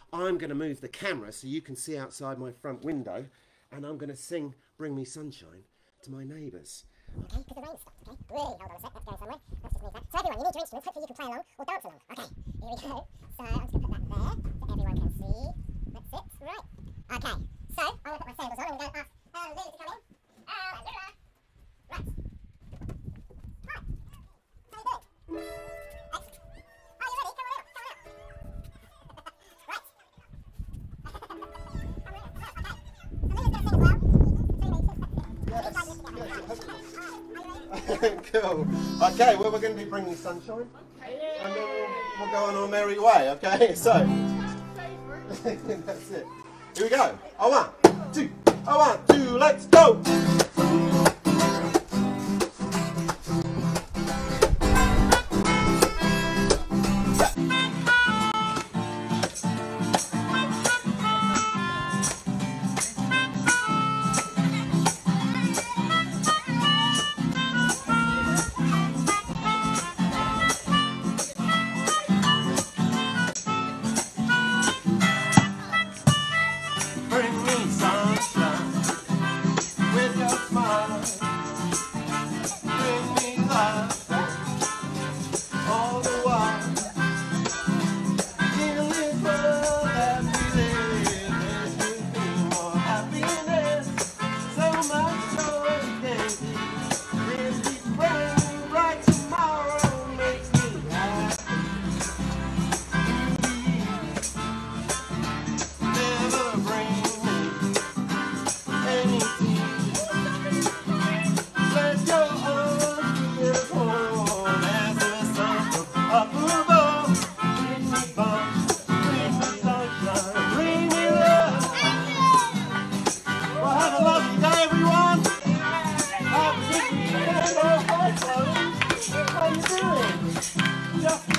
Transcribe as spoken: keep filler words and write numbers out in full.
I'm going to move the camera so you can see outside my front window, and I'm going to sing Bring Me Sunshine to my neighbours. Okay, because the rain's stopped, okay? Really, hold on a sec, that's going somewhere. Let's just move that. So everyone, you need your instruments, hopefully you can play along or dance along. Okay, here we go. So I'm just going to put that there, so everyone can see. That's it, right. Okay, so I'm going to put my sandals on, and we're going to ask um, Lily to come in. Um, and Lula. Right. Hi. How are you doing? Excellent. Are you ready? Come on out, come on out. Right. Come on out, okay. So Lily's going to sing as well. Cool. Okay, well, we're going to be bringing sunshine, and then we'll, we'll go on our merry way. Okay, so that's it. Here we go. Oh, one, two. Oh, one, two. Let's go. Bring me sunshine with your smile. Bring me laughter all the while. In this world that we live, there should be more happiness, so much joy and candy. This brand bright tomorrow makes me happy. Never bring just